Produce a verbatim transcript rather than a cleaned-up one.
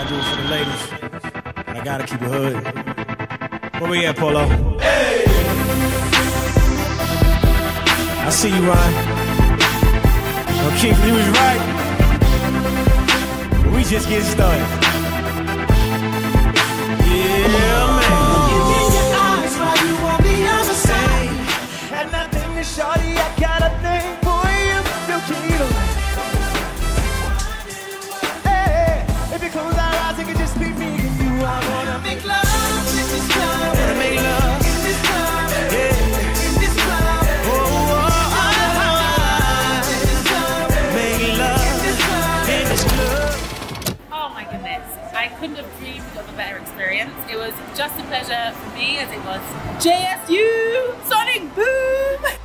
gotta do it for the ladies. I gotta keep it hood. Where we at, Polo? Hey! I see you, Ryan. Well, Keith, you was right. But we just getting started. Yeah, man. You in your eyes while you on the other side. Had nothing to shorty, I got a thing for you. No kilo. Hey, if you close our eyes, it can just be me and you. I wanna make love in this club. Wanna make love in this club. Yeah, in this club. Oh, oh, oh, oh. In this club. Make love in this club. In this club. Oh my goodness, I couldn't have dreamed of a better experience. It was just a pleasure for me as it was J S U Sonic Boom!